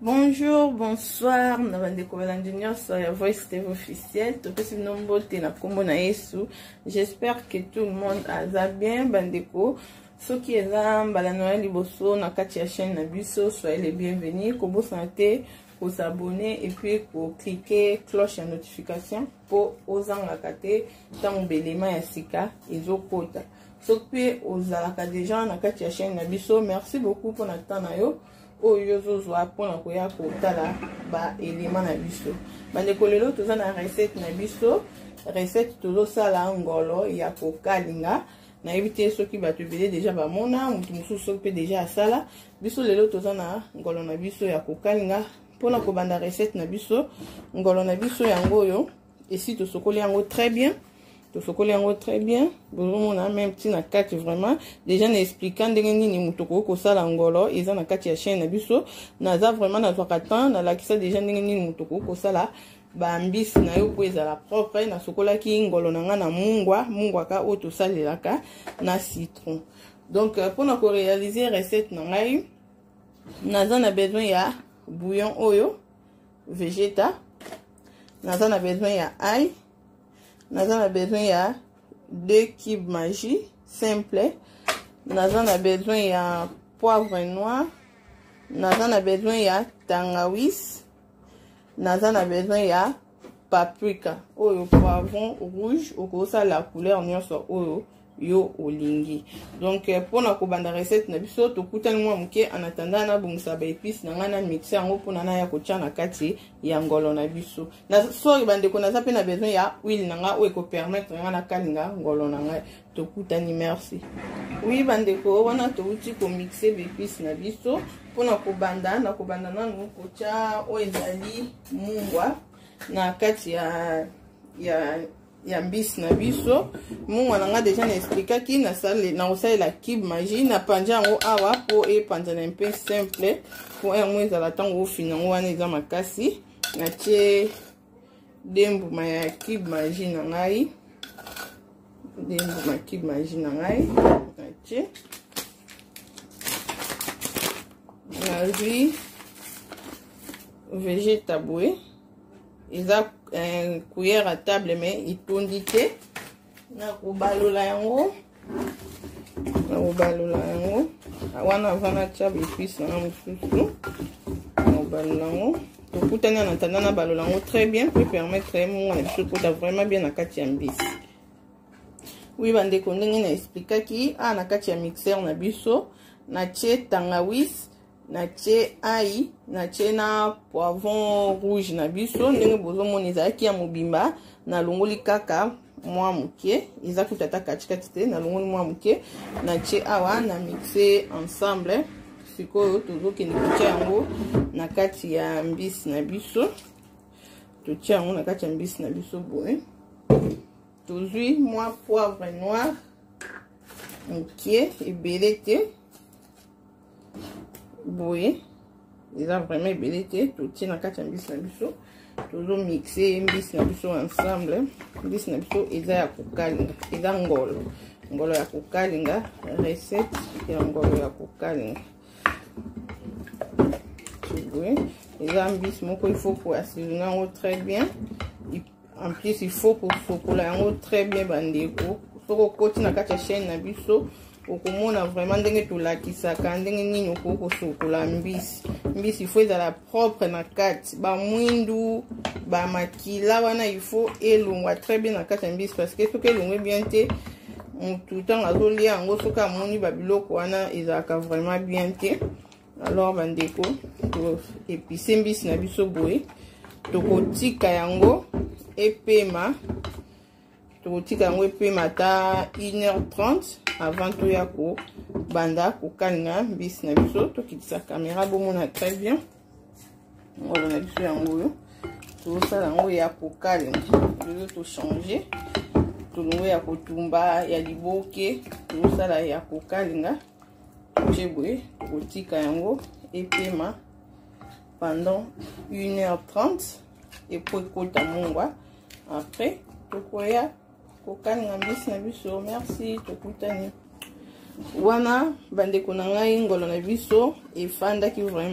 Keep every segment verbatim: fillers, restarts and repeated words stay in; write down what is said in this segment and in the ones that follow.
Bonjour, bonsoir, na bandeko balandinion sur la Voice T V officielle. Topesi nombo te na kombo na Yesu. J'espère que tout le monde a bien bandeko. Ceux qui est là, mbala Noël liboso na kati ya chaîne na biso, soyez les bienvenus. Kobo santé, pour s'abonner et puis pour cliquer cloche de notification pour ozanga kate tant belema ya sika ezokota. Soki ozalaka déjà na kati ya chaîne na biso, merci beaucoup pour notre temps na yo. Oyo zozwa pona koya kotala ba élément na biso. Bandeko lelo toza na recette na biso, recette tozo sala ngolo ya kokalinga. Na éviter soki bato belé déjà ba mona, mutu mususu soki déjà asala. Biso lelo toza na ngolo na biso ya kokalinga. Pona ko banda recette na biso, ngolo na biso yango yo, et si to sokoli yango très bien. To sokoli yango très bien. Bon, on a même petit na kati vraiment. Déjà n'expliquant ndenge nini mutoko ko sala ngolo, eza na kati ya chaîne na biso. Naza vraiment na zwaka temps na la kisa déjà ndenge nini mutoko ko sala ba mbisi na yo po eza la propre na sokola ki ngolo na nga na mungwa, mungwa ka o to salelaka na citron. Donc pour na ko réaliser recette na ngai, naza na besoin ya bouillon oyo végéta. Naza na besoin ya ail. Naza na besoin ya deux cubes magie simple. Naza na besoin ya poivre noir. Naza na besoin ya tangawizi. Naza na besoin ya paprika. Oyo poivron rouge okosa la couleur nyonso oyo yo olingi. Donc pour na kobanda recette na biso to kutani mwa muke en attendant na bungisa ba épices na ngana mixer yango pona na ya kotia na kati ya ngolo na biso. Na so bandeko na zape na besoin ya huile na nga o ko permettre ngana kalinga ngolo na nga to kutani merci. Oui bandeko wana to uti ko mixer ba épices na biso pona kobanda na kobanda na ngo kotia o ezali mungwa na kati ya ya ya mbisi na biso. Mungwa na nga déjà na expliquer ki na sale na osala la cube magie na panja ngo awa po e panja na mpe simple po e mweza la tango fina ngo wana eza makasi na tie dembu ma ya cube magie na ngai dembu ma cube magie na ngai na tie na lui végétable eza un cuillère à table mais il tondité na kobalola yango na kobalola yango wana vana tchab épice na mususu na kobalola yango to kutani na tanda na balola yango très bien peut permettre mo na biso kota vraiment bien na kati ya mbisi. Oui bandeko ndenge na expliquer a na kati ya mixeur na biso na tie tangawizi na tie ail na tie na poivron rouge na biso ndenge bozo mona ezalaki ya mobimba na longoli kaka mwa muke eza kutata katikati te na longoli mwa muke na tie awa na mixer ensemble sikoyo tozokende kotia yango na kati ya mbisi na biso totia yango na kati ya mbisi na biso boye tozwi mwa poivre noir muke ebele te boye eza vraiment ebele te totie na kati ya mbisi na biso tozo mixer mbisi na biso ensemble. Mbisi na biso eza ya kokalinga eza ngolo ngolo ya kokalinga recette ya ngolo ya kokalinga boye eza mbisi moko il faut pour assaisonner yango très bien. En plus il faut pour sokola yango très bien bandeko soko koti na kati ya chaîne na biso okomona vraiment ndenge tolakisaka ndenge nini okoko sokola mbisi mbisi il faut ezala propre na kati ba mwindu ba makila wana il faut elongwa très bien na kati ya mbisi parce que soki elongwe bien te tout le temps azolia yango soki amoni babiloko wana ezalaka vraiment bien te. Alors bandeko to epise mbisi na biso boye tokotika yango epema tokotika yango epema ta une heure trente avant to ya ko banda ko kalinga mbisi na biso tokitisa caméra bomona très bien ngolo na biso yango yo to sala yango ya ko kalinga to to changer to ngo ya ko tumba ya liboke to sala ya ko kalinga chebwe tokotika yango epema pendant une heure trente et pour kota mungwa après tokoya kokalinga mbisi na biso. Merci tokutani wana bandeko na ngai ngolo na biso efandaki vraiment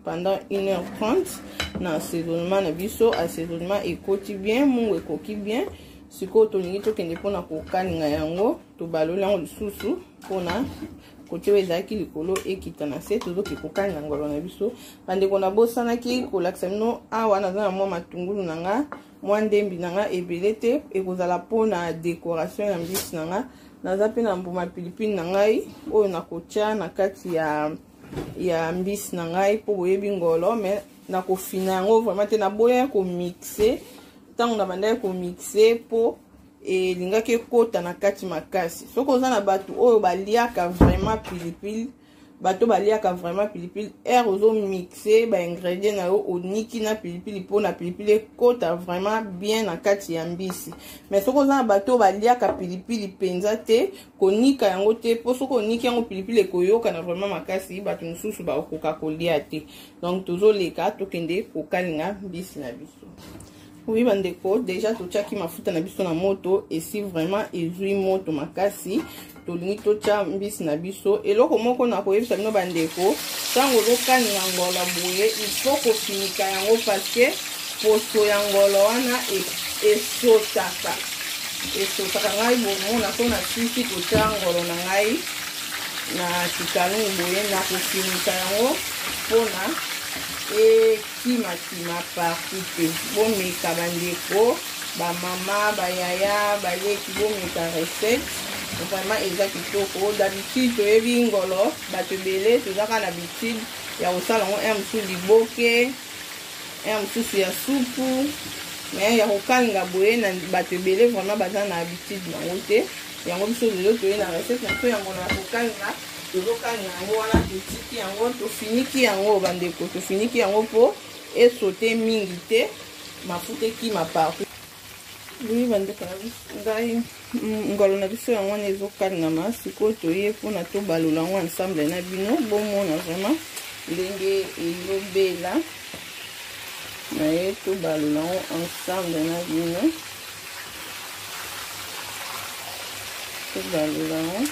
pendant une heure trente na assaisonnement na biso. Assaisonnement ekoti bien, mungu ekoki bien. Siko tolingi tokende mpona kokalinga yango tobaloli yango lisusu mpona kote ezalaki likolo ekita na se tozoki kokalinga ngolo na biso. Bandeko na bosanaki kolakisa bino awa naza na mwa matungulu na nga, mwa ndembi na nga ebele te, ekozala mpona décoration ya mbisi na nga. Naza pe na mbuma pilipili na ngai oyo nakotia na kati ya ya mbisi na ngai po boyebi ngolo, mais nakofina yango vraiment te, naboya ko mixer tango na banda ko mixer po elingaki ekota na kati makasi. Soko oza na bato oyo baliaka vraiment pilipili, bato baliaka vraiment pilipili, er ozo mixer ba ingrédients na yo oniki na pilipili po na pilipili ekota vraiment bien na kati ya mbisi. Mais soko oza na bato baliaka pilipili penza te, konika yango te po soko oniki yango pilipili ekoyoka na vraiment makasi, bato mosusu bakoka kolia te. Donc tozoleka tokende kokalinga mbisi na biso. Oui bandeko, déjà totiaki mafuta na biso na moto, esi vraiment ezui moto makasi. Tolingi totia mbisi na biso. Eloko moko na koyebisa bino bandeko, tango ozokalinga ngolo boye, il faut kofinika yango parce que poso ya ngolo wana esotaka. Esotaka ngai bomona so na sisi kotia ngolo na ngai na kikalungu boye, na kofinika yango mpona ekima-kima partout te. Bomeka bandeko, ba mama, ba yaya, baleki bomeka recette. Vraiment eza kitoko. D'habitude toyebi ngolo bato ebele tozaka na habitude ya kosala yango un mosusu liboke, un mosusu ya supu, mais ya kokalinga boye na bato ebele vraiment baza na habitude nango te. Yango biso lelo toye na recette na to yango na kokalinga, tozokalinga yango wana totiki yango, tofiniki yango bandeko, tofiniki yango po esote mingi te, mafuta ekima partout. Oui bandeko na ngai ngolo na biso yango wana ezokalingama, sikoyo toye mpona tobalola yango ensemble na bino, bomona vraiment ndenge ezobela na ye, tobalola yango ensemble na bino, tobalola yango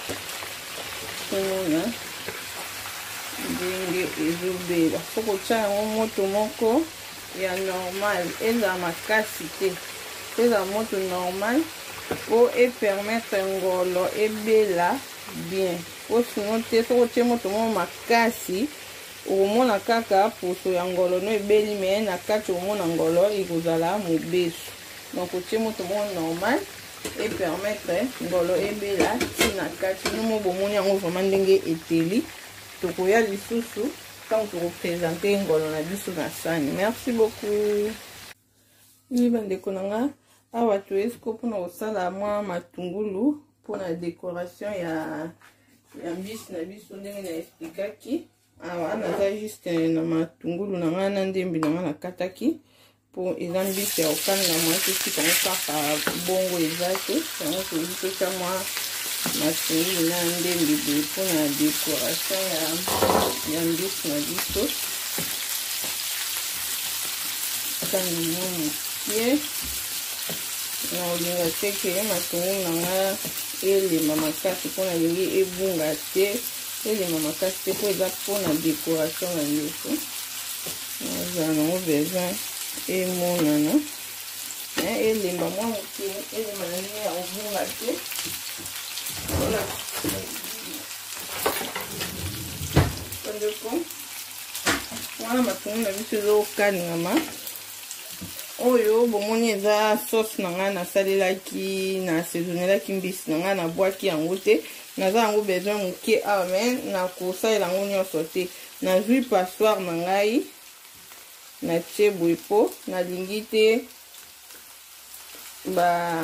tomona ndenge ezobela. Soko tia yango moto moko ya normal, eza makasi te, eza moto normal po e permettre ngolo ebela bien. Po sinon te soko tie moto mo makasi okomona kaka poso ya ngolo no ebeli, me na kati omona ngolo ekozala mobesu. Donc otie moto mo normal e permettre ngolo ebela ti na kati. Nomo bomoni yango vraiment ndenge eteli. Tokoya lisusu tango tokopresente ngolo na biso na sani. Merci beaucoup. Ni bandeko na nga, awa toyesko mpona kosala mwa matungulu mpona décoration ya ya mbisi na biso ndenge na explikaki. Awa naza juste na matungulu na nga na ndembi na nga nakataki po eza mbisi ya kokalinga mwasi tika ngo kaka bongo eza te. Yango tozi totia mwa matungulu na ndembi boye mpona décoration ya ya mbisi na biso. Kanga mwa mokie na olinga teke matungulu na nga elema makasi mpona lingi ebunga te, elema makasi te po eza mpona décoration na biso. Nazala nango besoin emonana elemba mwa moke, elema na lingi ya obunga te. Voilà. Ndeko wana matungulu na biso ezokalingama. Oyo bomoni eza sauce na nga nasalelaki na assaisonnelaki mbisi na nga na bwaki yango te, naza yango besoin moke awa, mais na kosalela yango nyonso te. Nazwi passoire na ngai na tie boye po nalingi te ba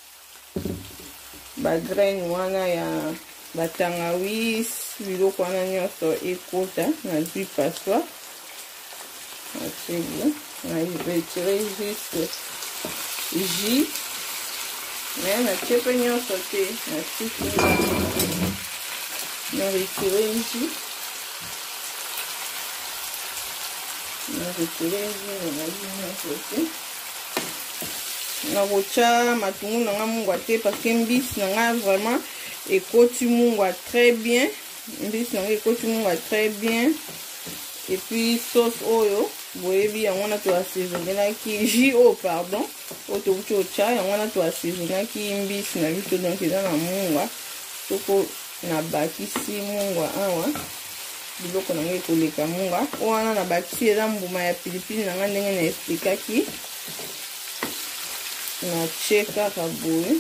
ba graine wana ya batangawis biloko wana nyonso ekota. Nazwi passoire na tie boye, na retirer juste jus, mais na tie pe nyonso te, na tiki na retirer jus, na retirer jus na nyonso te. Na kotia matungulu na nga mungwa te parce que mbisi na nga vraiment ekoti mungwa très bien. Mbisi na nga ekoti mungwa très bien. et puis sauce oyo boyebi yango wana to assaisonnelaki jus o pardon o to uchocha yango wana to assaisonnelaki mbisi na biso donc eza na mungwa soko na bakisi mungwa awa biloko na ngai koleka mungwa wana na bakisi eza mbuma ya pilipili na nga ndenge na explikaki na cheka kaboye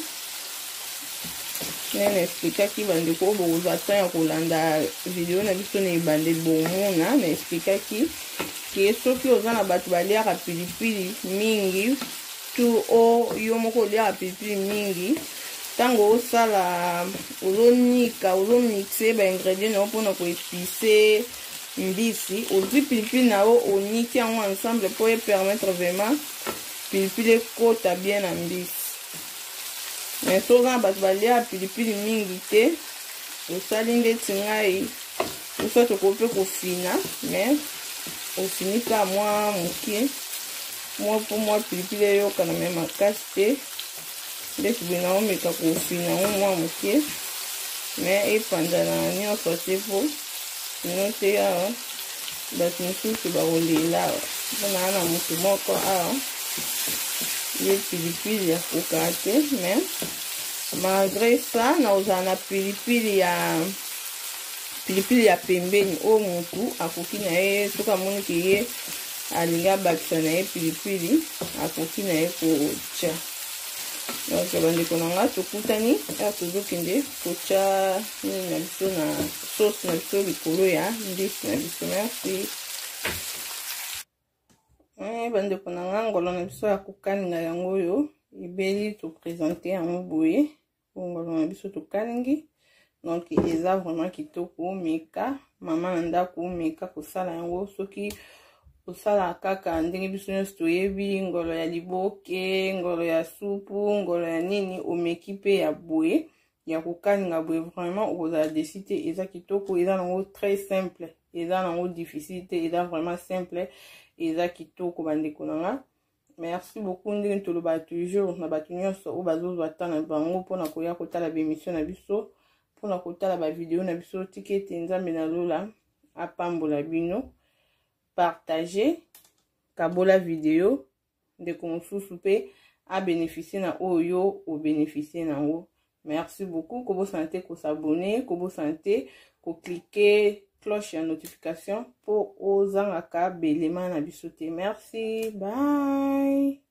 nene explikaki bandeko bokozwa temps ya kolanda video na biso na ebande bomona na explikaki ke soki oza na bato baliaka pilipili mingi tu o yo moko oliaka pilipili mingi ntango osala ozonika ozomixe baingredient nao mpona koepise mbisi ozwi pilipili na yo oniki yango ensemble mpo epermettre vraiment pilipili ekota bien na mbisi. Mais so oza na bato balia pilipili mingi te osali ndeti ngai oso tokoki mpe kofina mais ofinika mwa moke mwa mpo mwa pilipili eyokana me makasi te ndeti boye naomeka kofina yango mwa moke mais epanzana nyonso te mpo sino te awa bato mosusu bakolela awa mpona na motu moko awa ye pilipili ya koka te mais malgré ça naozala na pilipili ya pilipili ya pembeni oyo motu akoki na ye soki amoniki ye alingi abakisa na ye pilipili akoki na ye kotya. Donc bandeko na nga tokutani awa tozokende kotya nini na biso na sauce na biso likolo ya mbisi na biso. Merci. Bandeko na nga ngolo na biso ya kokalinga yango oyo ebeli topresente yango boye ngolo na biso tokalingi donc eza vraiment kitoko meka mama na ndako meka kosala yango soki osala kaka ndenge biso nyonso toyebi ngolo ya liboke ngolo ya supu ngolo ya nini omeki mpe ya boye ya kokalinga boye vraiment okozala desi te eza kitoko eza nango très simple eza nango difficile te eza vraiment simple eza kitoko bandeko na nga. Merci beaucoup ndenge toloba toujours na bato nyonso oyo bazozwa ta na bango mpona koya kotala bémission na biso mpona kotala bavideo na biso tika ete nzambe na lola apambola bino partage kabola video ndeko mosusu mpe abénéficie na oyo obénéficie nango. Merci beaucoup kobosana te kosabone kobosana te koklike cloche ya notification pour ozangaka belema na biso te. Merci, bye.